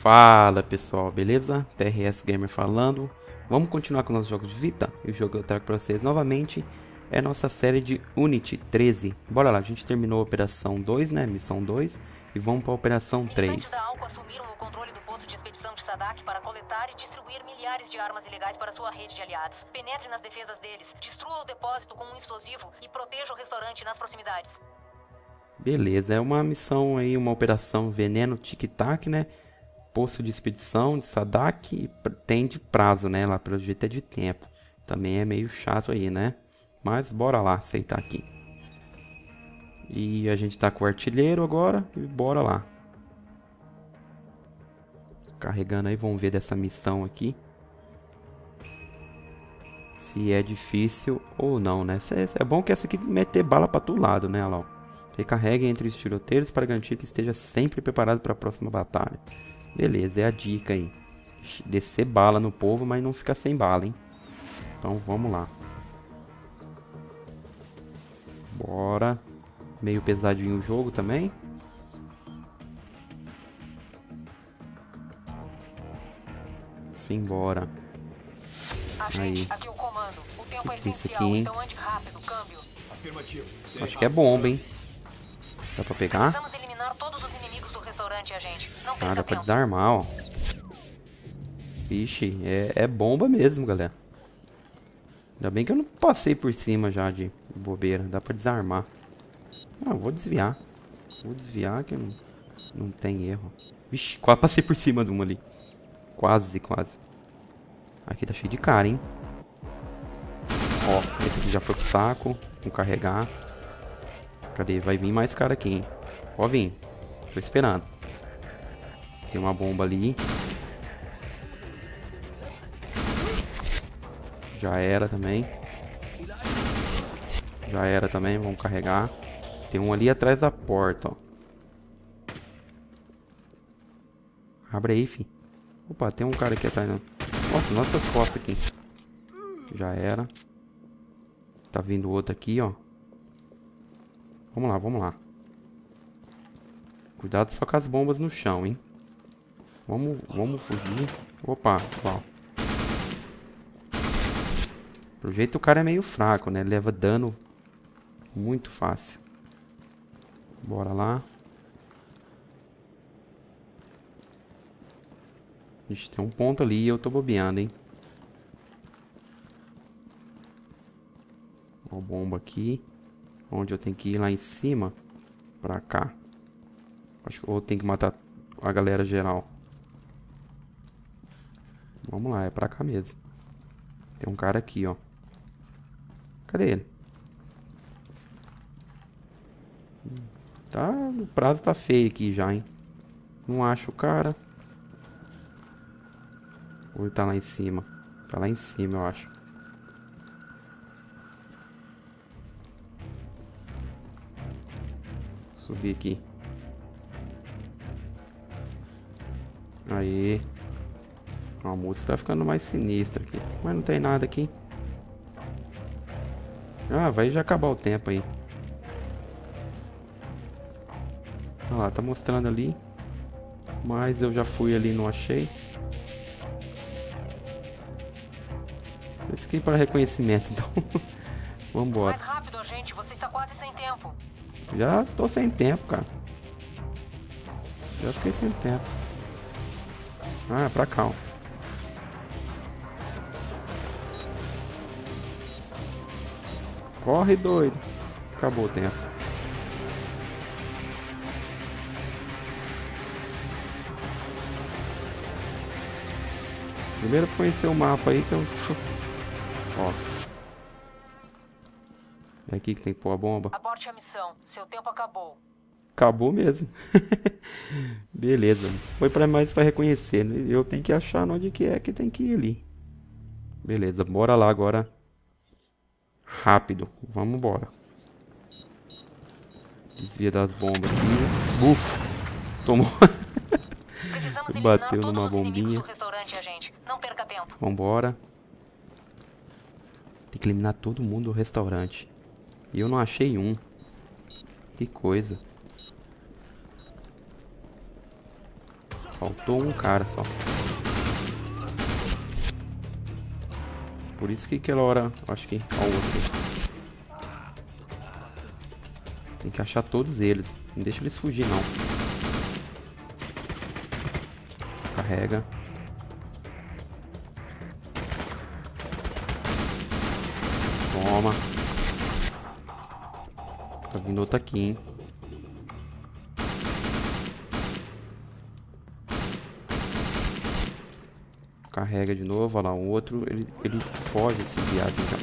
Fala pessoal, beleza? TRS Gamer falando. Vamos continuar com o nosso jogo de Vita. E o jogo que eu trago para vocês novamente é a nossa série de Unity 13. Bora lá, a gente terminou a Operação 2, né? Missão 2. E vamos para a Operação 3. Da Alco assumiram o controle do posto de expedição de Sadak para coletar e distribuir milhares de armas ilegais para sua rede de aliados. Penetre nas defesas deles, destrua o depósito com um explosivo e proteja o restaurante nas proximidades. Beleza, é uma missão aí, uma Operação Veneno Tic-Tac, né? Posto de expedição de Sadak e tem de prazo, né? Lá pelo jeito é de tempo. Também é meio chato aí, né? Mas bora lá aceitar aqui. E a gente tá com o artilheiro agora e bora lá. Carregando aí, vamos ver dessa missão aqui. Se é difícil ou não, né? É bom que essa aqui meter bala pra todo lado, né? Olha lá, ó. Recarregue entre os tiroteiros para garantir que esteja sempre preparado para a próxima batalha. Beleza, é a dica aí. Descer bala no povo, mas não ficar sem bala, hein? Então vamos lá. Bora. Meio pesadinho o jogo também. Simbora. Aí. Aqui o comando. O tempo é Que isso essencial, aqui, hein? então ande rápido, câmbio. Afirmativo. Acho que é bomba, hein? Dá pra pegar? Precisamos eliminar todos os inimigos do restaurante, agente. Não Ah, perca dá pra tempo. desarmar, ó. Vixe, é bomba mesmo, galera. Ainda bem que eu não passei por cima já de bobeira. Dá pra desarmar. Ah, vou desviar. Vou desviar que não tem erro. Vixe, quase passei por cima de uma ali. Quase, quase. Aqui tá cheio de cara, hein? Ó, esse aqui já foi pro saco. Vou carregar. Cadê? Vai vir mais cara aqui, hein? Pode vir. Tô esperando. Tem uma bomba ali. Já era também. Já era também, vamos carregar. Tem um ali atrás da porta, ó. Abre aí, fi. Opa, tem um cara aqui atrás. Não. Nossa, nossas costas aqui. Já era. Tá vindo outro aqui, ó. Vamos lá, vamos lá. Cuidado só com as bombas no chão, hein. Vamos fugir. Opa, uau. Pelo jeito o cara é meio fraco, né? Leva dano muito fácil. Bora lá. Ixi, tem um ponto ali e eu tô bobeando, hein? Uma bomba aqui. Onde eu tenho que ir lá em cima. Pra cá. Acho que eu tenho que matar a galera geral. Vamos lá, é pra cá mesmo. Tem um cara aqui, ó. Cadê ele? Tá, o prazo tá feio aqui já, hein? Não acho o cara. Ou ele tá lá em cima? Tá lá em cima, eu acho. Subir aqui. Aí. A música tá ficando mais sinistra aqui. Mas não tem nada aqui. Ah, vai já acabar o tempo aí. Olha lá, tá mostrando ali. Mas eu já fui ali e não achei. Esse aqui é para reconhecimento, então. Vambora. Mais rápido, agente. Você está quase sem tempo. Já tô sem tempo, cara. Já fiquei sem tempo. Ah, pra cá, ó. Corre, doido. Acabou o tempo. Primeiro conhecer o mapa aí que eu... Ó. É aqui que tem que pôr a bomba. Aborte a missão. Seu tempo acabou. Acabou mesmo. Beleza. Foi pra mais pra reconhecer, né? Eu tenho que achar onde que é que tem que ir ali. Beleza, bora lá agora. Rápido. Vamos embora. Desvia das bombas aqui. Buf. Tomou. Bateu numa bombinha. Não perca tempo. Vambora. Tem que eliminar todo mundo do restaurante. E eu não achei um. Que coisa. Faltou um cara só. Por isso que aquela hora... Acho que... Ó, o outro. Tem que achar todos eles. Não deixa eles fugir, não. Carrega. Toma. Tá vindo outro aqui, hein. Carrega de novo, olha lá, um outro, ele foge esse viado já.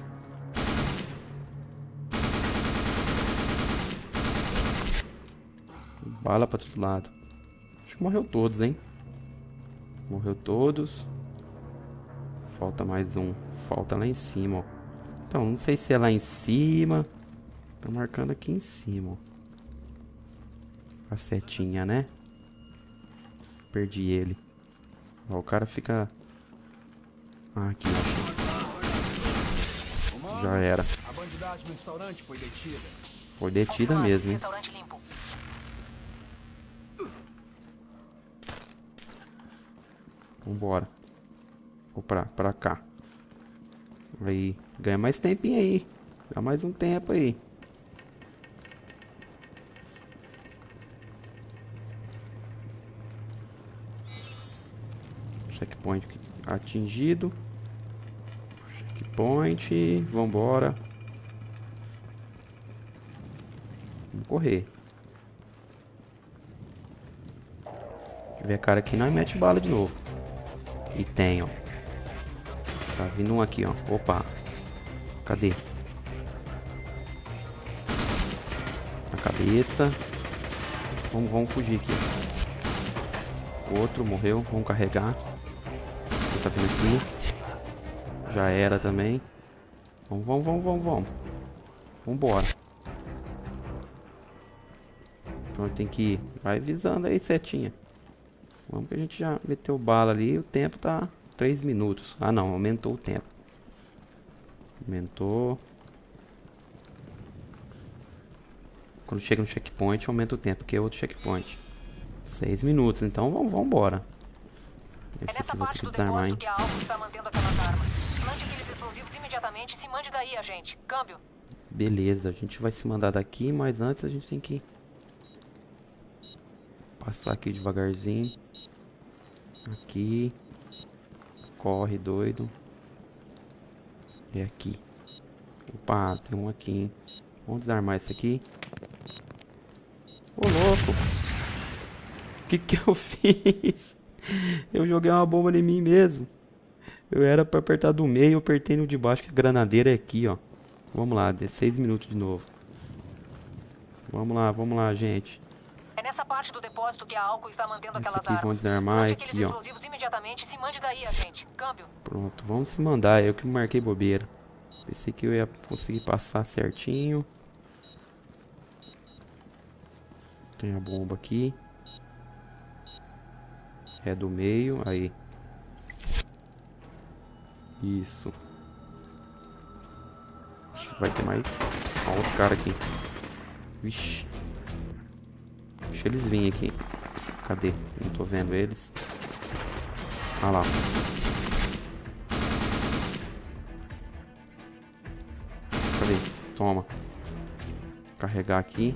Bala pra todo lado. Acho que morreu todos, hein. Morreu todos. Falta mais um. Falta lá em cima, ó. Então, não sei se é lá em cima. Tô marcando aqui em cima, ó. A setinha, né? Perdi ele. Ó, o cara fica... Ah, aqui, ó. Já era. A bandidagem no restaurante foi detida. Foi detida mesmo, hein? Restaurante limpo. Vambora. Vou pra cá. Aí, ganha mais tempinho aí. Dá mais um tempo aí. Checkpoint atingido. Checkpoint. Vambora. Vamos correr. Se tiver cara aqui, nós mete bala de novo. E tem, ó. Tá vindo um aqui, ó. Opa. Cadê? Na cabeça. Vamos fugir aqui. Outro morreu. Vamos carregar. Tá vindo aqui. Já era também. Vamos. Vambora. Então tem que ir. Vai visando aí, setinha. Vamos que a gente já meteu bala ali. O tempo tá 3 minutos. Ah, não. Aumentou o tempo. Aumentou. Quando chega no checkpoint, aumenta o tempo. Que é outro checkpoint. 6 minutos. Então vamos embora. Esse aqui vou ter que desarmar, hein. Beleza, a gente vai se mandar daqui, mas antes a gente tem que passar aqui devagarzinho. Aqui. Corre, doido. E aqui. Opa, tem um aqui, hein. Vamos desarmar esse aqui. Ô, louco. O que eu fiz? Eu joguei uma bomba em mim mesmo. Eu era pra apertar do meio, eu apertei no de baixo, que a granadeira é aqui, ó. Vamos lá, 16 minutos de novo. Vamos lá, gente. É nessa parte do depósito que a álcool está mantendo Esse aquelas aqui vão armas. desarmar aqui, ó. Imediatamente, se mande daí, agente. Câmbio. Pronto, vamos se mandar. Eu que marquei bobeira. Pensei que eu ia conseguir passar certinho. Tem a bomba aqui. É do meio, aí. Isso. Acho que vai ter mais. Olha os caras aqui. Vixe. Deixa eles virem aqui. Cadê? Não tô vendo eles. Ah lá. Cadê? Toma. Carregar aqui.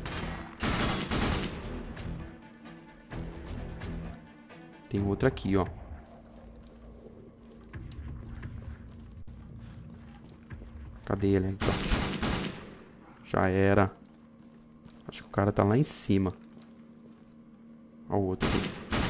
Tem outra aqui, ó. Cadê ele? Então? Já era. Acho que o cara tá lá em cima. Olha o outro aqui.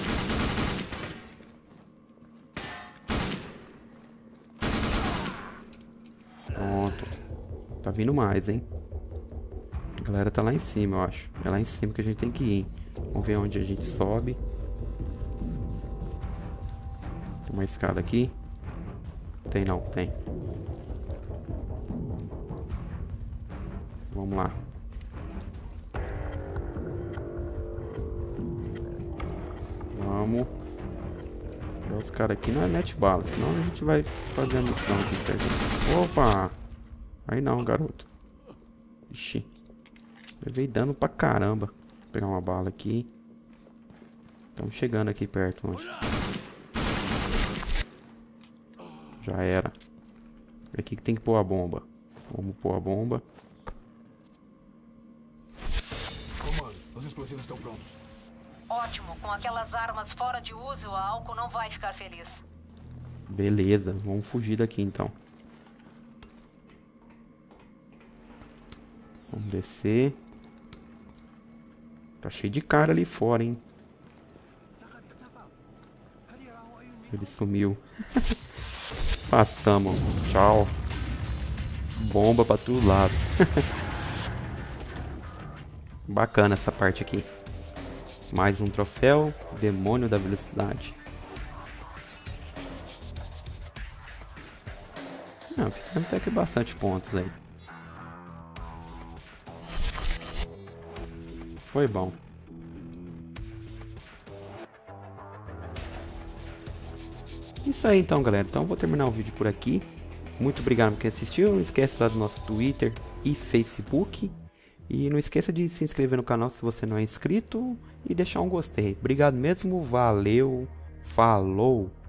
Pronto. Tá vindo mais, hein? A galera tá lá em cima, eu acho. É lá em cima que a gente tem que ir, hein? Vamos ver onde a gente sobe. Tem uma escada aqui. Tem não, tem. Vamos lá. Vamos. Os caras aqui não é mete bala, senão a gente vai fazer a missão aqui certinho. Opa! Aí não, garoto. Ixi. Levei dano pra caramba. Vou pegar uma bala aqui. Estamos chegando aqui perto, onde? Já era. Aqui que tem que pôr a bomba. Vamos pôr a bomba. Comando, os explosivos estão prontos. Ótimo, com aquelas armas fora de uso, a Alco não vai ficar feliz. Beleza, vamos fugir daqui então. Vamos descer. Tá cheio de cara ali fora, hein? Ele sumiu. Passamos. Tchau. Bomba pra todo lado. Bacana essa parte aqui. Mais um troféu. Demônio da velocidade. Não, fizemos até que bastante pontos aí. Foi bom. Isso aí então, galera. Então eu vou terminar o vídeo por aqui. Muito obrigado por quem assistiu. Não esquece lá do nosso Twitter e Facebook. E não esqueça de se inscrever no canal se você não é inscrito. E deixar um gostei. Obrigado mesmo. Valeu. Falou.